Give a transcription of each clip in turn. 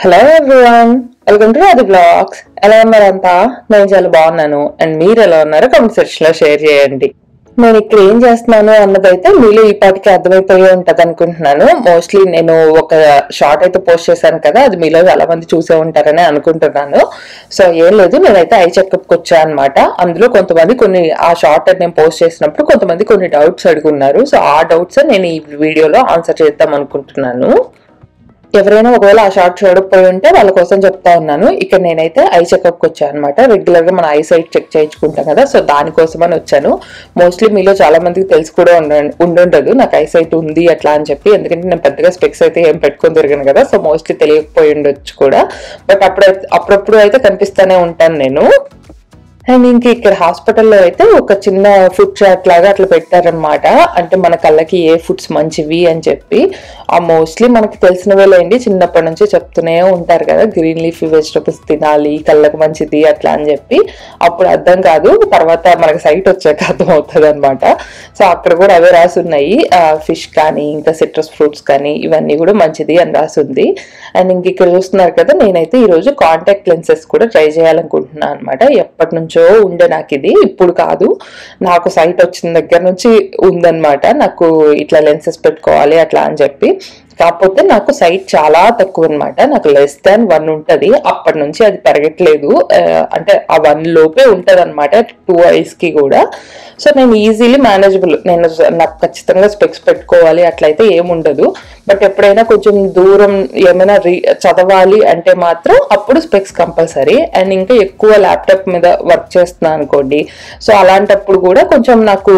Hello everyone, welcome to Radi Vlogs. ఎలా ఉన్నారంతా? నేను చాలా బాగున్నాను. అండ్ మీరు ఎలా ఉన్నారో కామెంట్ సెక్షన్ లో షేర్ చేయండి. నేను ఇక్కడ ఏం చేస్తున్నాను అన్నదైతే మీలో ఈ పాటికి అర్థమైపోయి ఉంటది అనుకుంటున్నాను. మోస్ట్లీ నేను ఒక షార్ట్ అయితే పోస్ట్ చేశాను కదా, అది మీలో చాలా మంది చూసే ఉంటారని అనుకుంటున్నాను. సో ఏం లేదు, నేనైతే ఐ చెకప్కి వచ్చాను అనమాట. అందులో కొంతమంది ఆ షార్ట్ నేను పోస్ట్ చేసినప్పుడు కొంతమంది కొన్ని డౌట్స్ అడుగున్నారు. సో ఆ డౌట్స్ నేను ఈ వీడియోలో ఆన్సర్ చేద్దాం అనుకుంటున్నాను. ఎవరైనా ఒకవేళ ఆ షార్ట్ చూడకపోయి ఉంటే వాళ్ళ కోసం చెప్తా ఉన్నాను. ఇక్కడ నేనైతే ఐ చెకప్కి వచ్చాను అనమాట. రెగ్యులర్ గా మన ఐ సైట్ చెక్ చేయించుకుంటాం కదా, సో దానికోసమని వచ్చాను. మోస్ట్లీ మీలో చాలా మందికి తెలిసి కూడా ఉండుండదు నాకు ఐ సైట్ ఉంది అట్లా అని చెప్పి, ఎందుకంటే నేను పెద్దగా స్పెక్స్ అయితే ఏం పెట్టుకొని తిరిగాను కదా, సో మోస్ట్లీ తెలియకపోయి ఉండొచ్చు కూడా. బట్ అప్పుడప్పుడు అయితే కనిపిస్తూనే ఉంటాను నేను. అండ్ ఇంక ఇక్కడ హాస్పిటల్లో అయితే ఒక చిన్న ఫుడ్ చార్ట్ లాగా అట్లా పెట్టారనమాట. అంటే మన కళ్ళకి ఏ ఫుడ్స్ మంచివి అని చెప్పి. ఆ మోస్ట్లీ మనకి తెలిసినవేలేండి, చిన్నప్పటి నుంచి చెప్తూనే ఉంటారు కదా, గ్రీన్ లీఫీ వెజిటబుల్స్ తినాలి, కళ్ళకి మంచిది అట్లా అని చెప్పి. అప్పుడు అర్థం కాదు, తర్వాత మనకి సైట్ వచ్చాక అర్థం అవుతుంది అనమాట. సో అక్కడ కూడా అవే రాసి ఉన్నాయి. ఫిష్ కానీ ఇంకా సిట్రస్ ఫ్రూట్స్ కానీ ఇవన్నీ కూడా మంచిది అని రాసింది. అండ్ ఇంక ఇక్కడ చూస్తున్నారు కదా, నేనైతే ఈరోజు కాంటాక్ట్ లెన్సెస్ కూడా ట్రై చేయాలనుకుంటున్నాను అనమాట. ఎప్పటి నుంచో ఉండే నాకు ఇది, ఇప్పుడు కాదు, నాకు సైట్ వచ్చిన దగ్గర నుంచి ఉందన్నమాట. నాకు ఇట్లా లెన్సెస్ పెట్టుకోవాలి అట్లా అని చెప్పి. కాకపోతే నాకు సైట్ చాలా తక్కువ అనమాట. నాకు <1 ఉంటది. అప్పటి నుంచి అది పెరగట్లేదు. అంటే ఆ 1 లోపే ఉంటది అనమాట 2 ఐస్ కి కూడా. సో నేను ఈజీలీ మేనేజబుల్, నాకు ఖచ్చితంగా స్పెక్స్ పెట్టుకోవాలి అట్లయితే ఏముండదు. బట్ ఎప్పుడైనా కొంచెం దూరం ఏమైనా చదవాలి అంటే మాత్రం అప్పుడు స్పెక్స్ కంపల్సరీ. అండ్ ఇంకా ఎక్కువ ల్యాప్టాప్ మీద వర్క్ చేస్తున్నాను అనుకోండి, సో అలాంటప్పుడు కూడా కొంచెం నాకు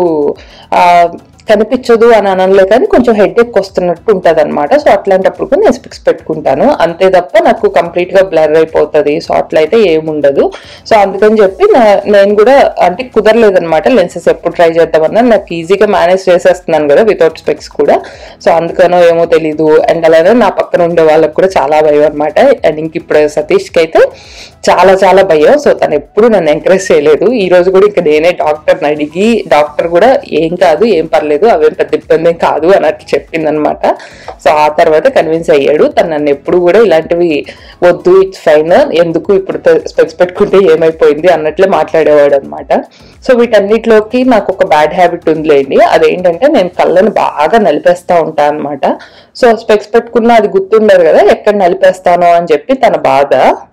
కనిపించదు అని అనలే, కానీ కొంచెం హెడ్ ఎక్ వస్తున్నట్టు ఉంటది అనమాట. సో అట్లాంటప్పుడు కూడా నేను స్పెక్స్ పెట్టుకుంటాను, అంతే తప్ప నాకు కంప్లీట్ గా బ్లర్ అయిపోతుంది. సో అట్లయితే ఏముండదు. సో అందుకని చెప్పి నేను కూడా అంటే కుదరలేదనమాట లెన్సెస్ ఎప్పుడు ట్రై చేద్దామన్నా. నాకు ఈజీగా మేనేజ్ చేసేస్తున్నాను కదా వితౌట్ స్పెక్స్ కూడా. సో అందుకనో ఏమో తెలీదు. అండ్ అలానే నా పక్కన ఉండే వాళ్ళకి కూడా చాలా భయం అనమాట. అండ్ ఇంక ఇప్పుడు సతీష్కి అయితే చాలా చాలా భయం. సో తను ఎప్పుడు నన్ను ఎంకరేజ్ చేయలేదు. ఈ రోజు కూడా ఇంకా నేనే డాక్టర్ని అడిగి, డాక్టర్ కూడా ఏం కాదు, ఏం పర్లేదు, అవేం పెద్ద ఇబ్బంది కాదు అన్నట్టు చెప్పింది అనమాట. సో ఆ తర్వాత కన్విన్స్ అయ్యాడు. తను నన్ను ఎప్పుడు కూడా ఇలాంటివి వద్దు, ఇట్స్ ఫైన్, ఎందుకు ఇప్పుడు స్పెక్స్ పెట్టుకుంటే ఏమైపోయింది అన్నట్లే మాట్లాడేవాడు అనమాట. సో వీటన్నిటిలోకి నాకు ఒక బ్యాడ్ హ్యాబిట్ ఉందిలేండి. అదేంటంటే నేను కళ్ళను బాగా నలిపేస్తా ఉంటాను అనమాట. సో స్పెక్స్ పెట్టుకున్నా అది గుర్తుండదు కదా ఎక్కడ నలిపేస్తానో అని చెప్పి తన బాధ.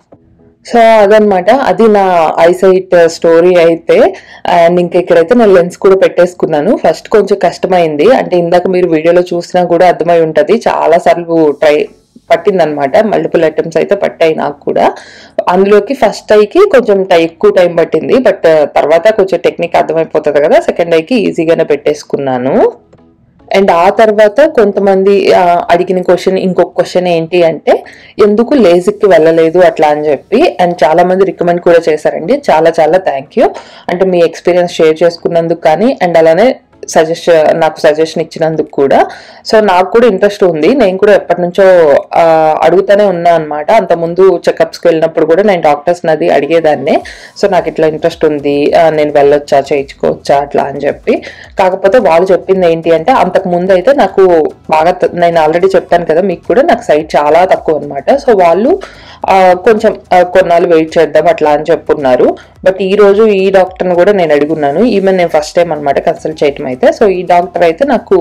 సో అదనమాట, అది నా ఐసైట్ స్టోరీ అయితే. అండ్ ఇంకా ఇక్కడైతే నేను లెన్స్ కూడా పెట్టేసుకున్నాను. ఫస్ట్ కొంచెం కష్టమైంది, అంటే ఇందాక మీరు వీడియోలో చూసినా కూడా అర్థమై ఉంటది, చాలా సార్లు పట్టిందనమాట. మల్టిపుల్ అటెంప్ట్స్ అయితే పట్టాయి నాకు కూడా. అందులోకి ఫస్ట్ ఐకి కొంచెం ఎక్కువ టైం పట్టింది, బట్ తర్వాత కొంచెం టెక్నిక్ అర్థమైపోతుంది కదా, సెకండ్ ఐకి ఈజీగానే పెట్టేసుకున్నాను. అండ్ ఆ తర్వాత కొంతమంది అడిగిన ఇంకొక క్వశ్చన్ ఏంటి అంటే, ఎందుకు లేజిక్కి వెళ్ళలేదు అట్లా అని చెప్పి. అండ్ చాలా మంది రికమెండ్ కూడా చేశారండి. చాలా చాలా థ్యాంక్ యూ. అంటే మీ ఎక్స్పీరియన్స్ షేర్ చేసుకున్నందుకు కానీ, అండ్ అలానే నాకు సజెషన్ ఇచ్చినందుకు కూడా. సో నాకు కూడా ఇంట్రెస్ట్ ఉంది, నేను కూడా ఎప్పటి నుంచో అడుగుతూనే ఉన్నా అనమాట. అంతకుముందు చెకప్స్కి వెళ్ళినప్పుడు కూడా నేను డాక్టర్స్ అది అడిగేదాన్ని. సో నాకు ఇట్లా ఇంట్రెస్ట్ ఉంది, నేను వెళ్ళొచ్చా, చేయించుకోవచ్చా అట్లా అని చెప్పి. కాకపోతే వాళ్ళు చెప్పింది ఏంటి అంటే, అంతకు ముందు అయితే నాకు బాగా, నేను ఆల్రెడీ చెప్పాను కదా మీకు కూడా, నాకు సైట్ చాలా తక్కువ అనమాట. సో వాళ్ళు కొంచెం కొన్నాళ్ళు వెయిట్ చేద్దాం అట్లా అని చెప్పున్నారు. బట్ ఈ రోజు ఈ డాక్టర్ని కూడా నేను అడుగున్నాను. ఈమె నేను ఫస్ట్ టైం అనమాట కన్సల్ట్ చేయటం అయితే. సో ఈ డాక్టర్ అయితే నాకు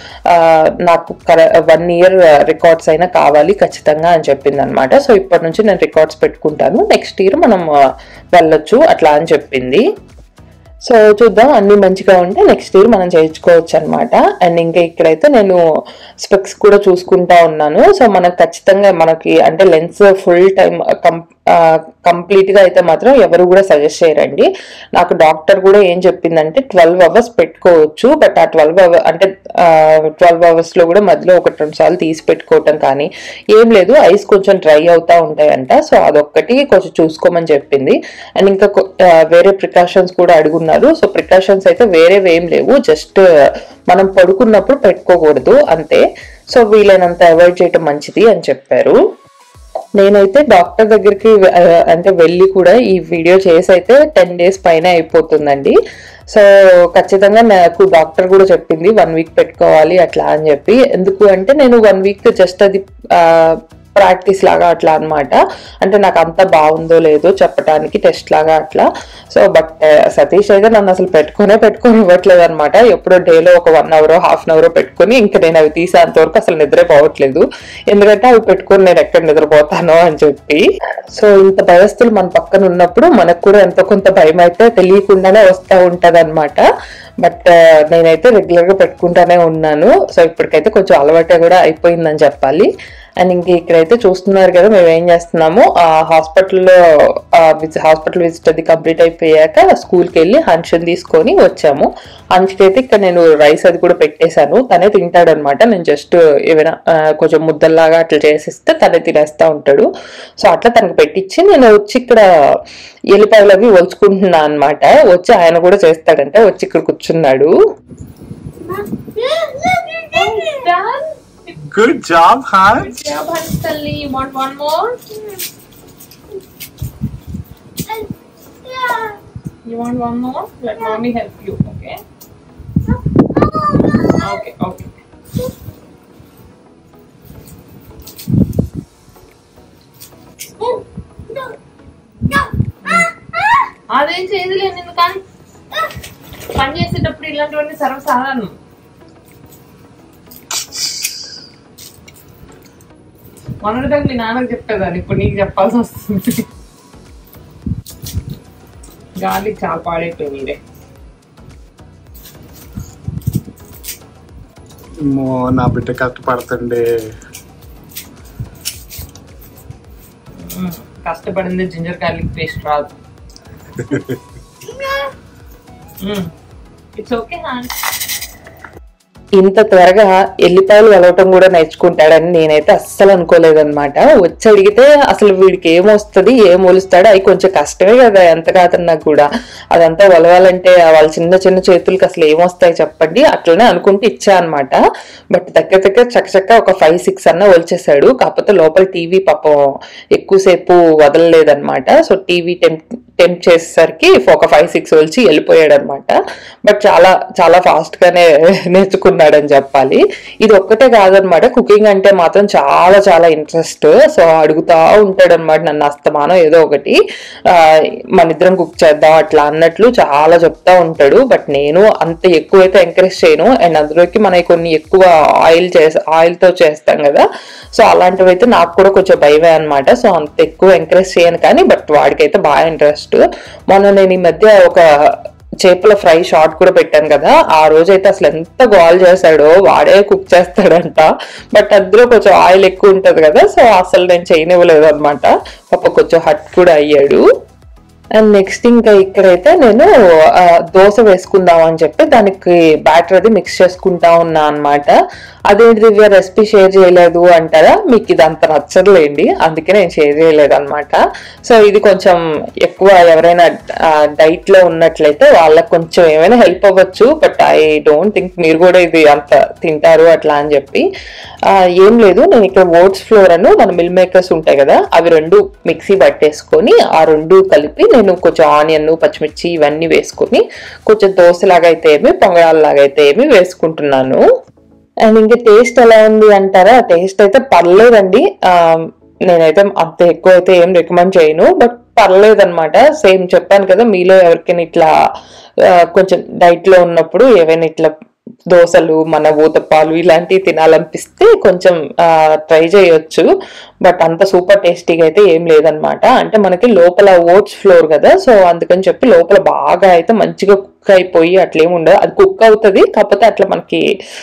1 ఇయర్ రికార్డ్స్ అయినా కావాలి ఖచ్చితంగా అని చెప్పింది అనమాట. సో ఇప్పటి నుంచి నేను రికార్డ్స్ పెట్టుకుంటాను, నెక్స్ట్ ఇయర్ మనం వెళ్ళొచ్చు అట్లా అని చెప్పింది. సో చూద్దాం, అన్ని మంచిగా ఉంటే నెక్స్ట్ ఇయర్ మనం చేయించుకోవచ్చు అనమాట. అండ్ ఇంకా ఇక్కడైతే నేను స్పెక్స్ కూడా చూసుకుంటా ఉన్నాను. సో మనకు ఖచ్చితంగా మనకి అంటే లెన్స్ ఫుల్ టైం కంప్లీట్ గా అయితే మాత్రం ఎవరు కూడా సజెస్ట్ చేయరండి. నాకు డాక్టర్ కూడా ఏం చెప్పిందంటే 12 అవర్స్ పెట్టుకోవచ్చు, బట్ ఆ 12 అవర్స్ లో కూడా మధ్యలో 1-2 సార్లు తీసి పెట్టుకోవటం కానీ ఏం లేదు, ఐస్ కొంచెం డ్రై అవుతా ఉంటాయంట. సో అదొక్కటి కొంచెం చూసుకోమని చెప్పింది. అండ్ ఇంకా వేరే ప్రికాషన్స్ కూడా అడుగున్నారు. సో ప్రికాషన్స్ అయితే వేరేవేం లేవు, జస్ట్ మనం పడుకున్నప్పుడు పెట్టుకోకూడదు అంతే. సో వీలైనంత అవాయిడ్ చేయటం మంచిది అని చెప్పారు. నేనైతే డాక్టర్ దగ్గరికి అంటే వెళ్ళి కూడా ఈ వీడియో చేసి అయితే 10 days పైన అయిపోతుందండి. సో ఖచ్చితంగా నాకు డాక్టర్ కూడా చెప్పింది 1 week పెట్టుకోవాలి అట్లా అని చెప్పి. ఎందుకు అంటే నేను 1 week జస్ట్ అది ప్రాక్టీస్ లాగా అట్లా అనమాట. అంటే నాకు అంత బాగుందో లేదో చెప్పడానికి టెస్ట్ లాగా అట్లా. సో బట్ సతీష్ అయితే నన్ను అసలు పెట్టుకొని ఇవ్వట్లేదు అనమాట. ఎప్పుడో డేలో ఒక 1 అవర్ హాఫ్ అన్ అవర్ పెట్టుకుని ఇంకా నేను అవి తీసేంత వరకు అసలు నిద్రే పోవట్లేదు. ఎందుకంటే అవి పెట్టుకొని నేను ఎక్కడ నిద్రపోతానో అని చెప్పి. సో ఇంత భయస్తులు మన పక్కన ఉన్నప్పుడు మనకు కూడా ఎంతో కొంత భయం అయితే తెలియకుండానే వస్తూ ఉంటది అనమాట. బట్ నేనైతే రెగ్యులర్ గా పెట్టుకుంటానే ఉన్నాను. సో ఇప్పటికైతే కొంచెం అలవాటే కూడా అయిపోయిందని చెప్పాలి. అండ్ ఇంక ఇక్కడైతే చూస్తున్నారు కదా మేము ఏం చేస్తున్నాము. హాస్పిటల్ విజిట్ అది కంప్లీట్ అయిపోయాక స్కూల్కి వెళ్ళి హన్షన్ తీసుకొని వచ్చాము. హన్ష్కి అయితే ఇక్కడ నేను రైస్ అది కూడా పెట్టేశాను. తనే తింటాడు అనమాట. నేను జస్ట్ ఏమైనా కొంచెం ముద్దల్లాగా అట్లా చేసిస్తే తనే తినేస్తా ఉంటాడు. సో అట్లా తనకు పెట్టించి నేను వచ్చి ఇక్కడ ఎల్లిపాయలు అవి ఒలుచుకుంటున్నా అనమాట. వచ్చి ఆయన కూడా చేస్తాడంటే వచ్చి ఇక్కడ కూర్చున్నాడు. Good job, Hans. Good job, Hansalli. You want one more? You want one more? Let mommy help you, okay? Okay. అదేం చేయలేదు నేను కానీ పని చేసేటప్పుడు ఇలాంటివన్నీ సర్వసాధారణం. మొన్నటిదాకా మీ నాన్నకు చెప్పేదాన్ని, ఇప్పుడు నీకు చెప్పాల్సి వస్తుంది. గాలి చాలా పాడైపోయింది. నా బిడ్డ కష్టపడుతుండే. కష్టపడింది జింజర్ గార్లిక్ పేస్ట్ రాదు. It's okay. ఇంత త్వరగా ఎల్లిపాయలు వెలవటం కూడా నేర్చుకుంటాడని నేనైతే అస్సలు అనుకోలేదన్నమాట. వచ్చి అడిగితే అసలు వీడికి ఏమొస్తుంది, ఏం ఒలుస్తాడు, అవి కొంచెం కష్టమే కదా ఎంత కాదన్నా కూడా. అదంతా ఒలవాలంటే వాళ్ళ చిన్న చిన్న చేతులకి అసలు ఏమొస్తాయి చెప్పండి. అట్లనే అనుకుంటూ ఇచ్చా అనమాట. బట్ దగ్గర చక్కచక్క ఒక 5-6 అన్న ఒలిచేశాడు. కాకపోతే లోపల టీవీ పాపం ఎక్కువసేపు వదలలేదన్నమాట. సో టీవీ టెంప్ చేసేసరికి ఒక 5-6 ఒలిచి వెళ్ళిపోయాడు అనమాట. బట్ చాలా చాలా ఫాస్ట్ గానే నేర్చుకున్నాడని చెప్పాలి. ఇది ఒక్కటే కాదనమాట, కుకింగ్ అంటే మాత్రం చాలా చాలా ఇంట్రెస్ట్. సో అడుగుతా ఉంటాడు అనమాట నన్ను అస్తమానం ఏదో ఒకటి, మన ఇద్దరం కుక్ చేద్దాం అట్లా అన్నట్లు చాలా చెప్తా ఉంటాడు. బట్ నేను అంత ఎక్కువైతే ఎంకరేజ్ చేయను. అండ్ అందులోకి మనకి కొన్ని ఎక్కువ ఆయిల్తో చేస్తాం కదా. సో అలాంటివి అయితే నాకు కూడా కొంచెం భయమే అనమాట. సో అంత ఎక్కువ ఎంకరేజ్ చేయను కానీ బట్ వాడికైతే బాగా ఇంట్రెస్ట్. మొన్న నేను ఈ మధ్య ఒక చేపల ఫ్రై షార్ట్ కూడా పెట్టాను కదా, ఆ రోజైతే అసలు ఎంత గోల్ చేశాడో. వాడే కుక్ చేస్తాడంట, బట్ అందులో కొంచెం ఆయిల్ ఎక్కువ ఉంటది కదా. సో అసలు నేను చేయనివ్వలేదు అనమాట. పాప కొంచెం హట్ కూడా అయ్యాడు. అండ్ నెక్స్ట్ ఇంకా ఇక్కడైతే నేను దోశ వేసుకుందాం అని చెప్పి దానికి బ్యాటర్ అది మిక్స్ చేసుకుంటా ఉన్నా అనమాట. అదేంటి దివ్య రెసిపీ షేర్ చేయలేదు అంటారా, మీకు ఇది అంత నచ్చదులేండి, అందుకే నేను షేర్ చేయలేదు అనమాట. సో ఇది కొంచెం ఎక్కువ ఎవరైనా డైట్ లో ఉన్నట్లయితే వాళ్ళకి కొంచెం ఏమైనా హెల్ప్ అవ్వచ్చు. బట్ ఐ డోంట్ థింక్ మీరు కూడా ఇది అంత తింటారు అట్లా అని చెప్పి. ఏం లేదు, నేను ఇక్కడ ఓట్స్ ఫ్లోర్ అను మన మిల్ మేకర్స్ ఉంటాయి కదా, అవి 2 మిక్సీ పట్టేసుకొని ఆ 2 కలిపి నేను కొంచెం ఆనియన్ పచ్చిమిర్చి ఇవన్నీ వేసుకొని కొంచెం దోశలాగా అయితే ఏమి పొంగడాలలాగా అయితే ఏమి వేసుకుంటున్నాను. అండ్ ఇంకా టేస్ట్ ఎలా ఉంది అంటారా, టేస్ట్ అయితే పర్లేదండి. నేనైతే అంత ఎక్కువ అయితే ఏం రికమెండ్ చేయను, బట్ పర్లేదన్నమాట. సేమ్ చెప్పాను కదా, మీలో ఎవరికైనా ఇట్లా కొంచెం డైట్ లో ఉన్నప్పుడు ఏవైనా ఇట్లా దోశలు మన ఊతప్పాలు ఇలాంటివి తినాలనిపిస్తే కొంచెం ట్రై చేయొచ్చు. బట్ అంత సూపర్ టేస్టీగా అయితే ఏం లేదనమాట. అంటే మనకి లోపల ఓట్స్ ఫ్లోర్ కదా, సో అందుకని చెప్పి లోపల బాగా అయితే మంచిగా కుక్ అయిపోయి అట్లేమి ఉండదు. అది కుక్ అవుతుంది, కాకపోతే అట్లా మనకి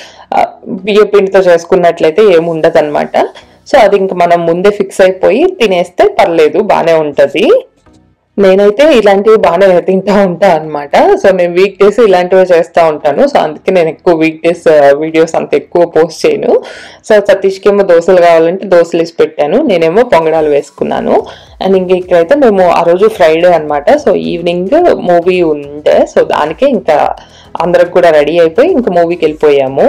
బియ్య పిండితో చేసుకున్నట్లయితే ఏమి ఉండదు అనమాట. సో అది ఇంకా మనం ముందే ఫిక్స్ అయిపోయి తినేస్తే పర్లేదు, బాగానే ఉంటది. నేనైతే ఇలాంటివి బాగానే తింటా ఉంటా అనమాట. సో నేను వీక్ డేస్ ఇలాంటివి చేస్తూ ఉంటాను. సో అందుకే నేను ఎక్కువ వీక్ డేస్ వీడియోస్ అంత ఎక్కువ పోస్ట్ చేయను. సో సతీష్కి ఏమో దోశలు కావాలంటే దోశలు వేసి పెట్టాను, నేనేమో పొంగడాలు వేసుకున్నాను. అండ్ ఇంక ఇక్కడైతే మేము ఆ రోజు ఫ్రైడే అనమాట. సో ఈవినింగ్ మూవీ ఉండే, సో దానికే ఇంకా అందరం కూడా రెడీ అయిపోయి ఇంకా మూవీకి వెళ్ళిపోయాము.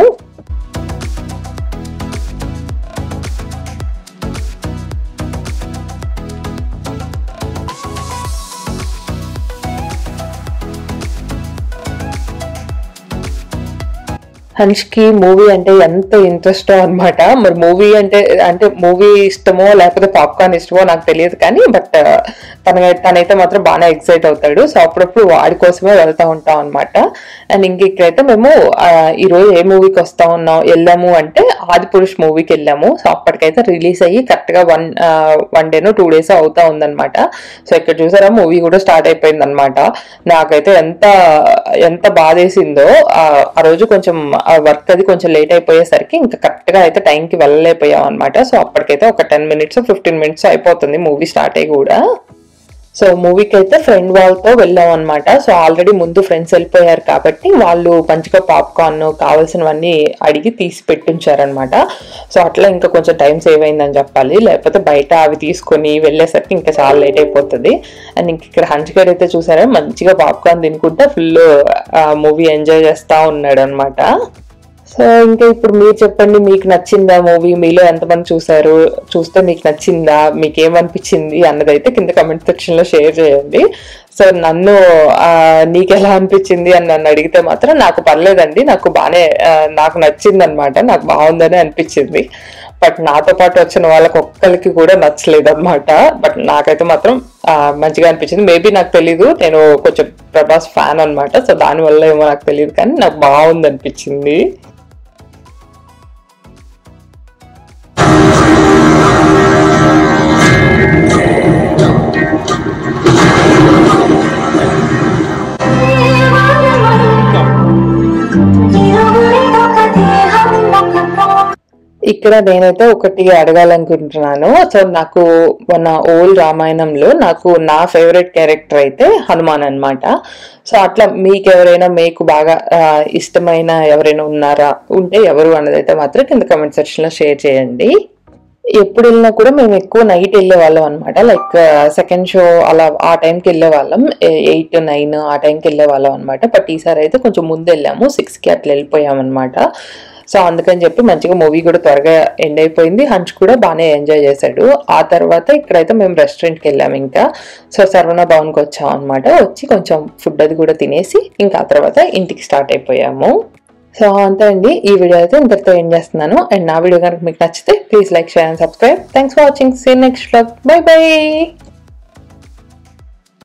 హన్ష్కి మూవీ అంటే ఎంత ఇంట్రెస్ట్ అనమాట. మరి మూవీ అంటే మూవీ ఇష్టమో లేకపోతే పాప్కార్న్ ఇష్టమో నాకు తెలియదు కానీ బట్ తనైతే మాత్రం బాగా ఎక్సైట్ అవుతాడు. సో అప్పుడప్పుడు వాడి కోసమే వెళ్తా ఉంటాం అనమాట. అండ్ ఇక్కడైతే మేము ఈరోజు ఏ మూవీకి వెళ్ళాము అంటే ఆది పురుష్ మూవీకి వెళ్ళాము. సో అప్పటికైతే రిలీజ్ అయ్యి కరెక్ట్ గా వన్ డేనో 2 days అవుతా ఉందన్నమాట. సో ఇక్కడ చూసారా మూవీ కూడా స్టార్ట్ అయిపోయింది అనమాట. నాకైతే ఎంత బాధేసిందో. ఆ రోజు కొంచెం వర్క్ అది కొంచెం లేట్ అయిపోయేసరికి ఇంకా కరెక్ట్ గా అయితే టైంకి వెళ్ళలేకపోయాం అనమాట. సో అప్పటికైతే ఒక 10 minutes 15 minutes అయిపోతుంది మూవీ స్టార్ట్ అయ్యి కూడా. సో మూవీకి అయితే ఫ్రెండ్ వాళ్ళతో వెళ్ళాం అనమాట. సో ఆల్రెడీ ముందు ఫ్రెండ్స్ వెళ్ళిపోయారు కాబట్టి వాళ్ళు మంచిగా పాప్కార్న్ కావాల్సినవన్నీ అడిగి తీసి పెట్టించారనమాట. సో అట్లా ఇంకా కొంచెం టైం సేవ్ అయిందని చెప్పాలి. లేకపోతే బయట అవి తీసుకొని వెళ్ళేసరికి ఇంకా చాలా లేట్ అయిపోతుంది. అండ్ ఇంక ఇక్కడ హంచ్ గారు అయితే చూసారా మంచిగా పాప్కార్న్ తినుకుంటా ఫుల్ మూవీ ఎంజాయ్ చేస్తా ఉన్నాడు అనమాట. సో ఇంకా ఇప్పుడు మీరు చెప్పండి, మీకు నచ్చిందా మూవీ? మీలో ఎంతమంది చూస్తే మీకు నచ్చిందా, మీకు ఏమనిపించింది అన్నదైతే కింద కమెంట్ సెక్షన్ లో షేర్ చేయండి. సో నీకు ఎలా అనిపించింది అని నన్ను అడిగితే మాత్రం నాకు పర్లేదండి, నాకు నచ్చింది అనమాట, నాకు బాగుందని అనిపించింది. బట్ నాతో పాటు వచ్చిన వాళ్ళకి ఒక్కరికి కూడా నచ్చలేదు అనమాట. బట్ నాకైతే మాత్రం మంచిగా అనిపించింది. మేబీ నాకు తెలీదు, నేను కొంచెం ప్రభాస్ ఫ్యాన్ అనమాట. సో దానివల్ల ఏమో నాకు తెలియదు కానీ నాకు బాగుంది అనిపించింది. ఇక్కడ నేనైతే ఒకటి అడగాలనుకుంటున్నాను. సో నాకు మన ఓల్డ్ రామాయణంలో నా ఫేవరెట్ క్యారెక్టర్ అయితే హనుమాన్ అనమాట. సో అట్లా మీకు బాగా ఇష్టమైన ఎవరైనా ఉంటే ఎవరు అన్నదైతే మాత్రం కింద కమెంట్ సెక్షన్ లో షేర్ చేయండి. ఎప్పుడు వెళ్ళినా కూడా మేము ఎక్కువ నైట్ వెళ్ళే వాళ్ళం అనమాట. లైక్ సెకండ్ షో అలా ఆ టైంకి వెళ్ళే వాళ్ళం, 8, 9 ఆ టైంకి వెళ్ళే వాళ్ళం అనమాట. బట్ ఈసారి అయితే కొంచెం ముందు వెళ్ళాము, 6కి అట్లా వెళ్ళిపోయాం అనమాట. సో అందుకని చెప్పి మంచిగా మూవీ కూడా త్వరగా ఎండ్ అయిపోయింది. హంచ్ కూడా బాగానే ఎంజాయ్ చేశాడు. ఆ తర్వాత ఇక్కడైతే మేము రెస్టారెంట్కి వెళ్ళాము. ఇంకా సో సర్వణ భవన్కి వచ్చాం అనమాట. వచ్చి కొంచెం ఫుడ్ అది కూడా తినేసి ఇంకా ఆ తర్వాత ఇంటికి స్టార్ట్ అయిపోయాము. సో అంతే అండి, ఈ వీడియో అయితే ఇంతటితో ఎండ్ చేస్తున్నాను. అండ్ నా వీడియో కనుక మీకు నచ్చితే please like, share and subscribe. Thanks for watching. See next vlog. Bye by.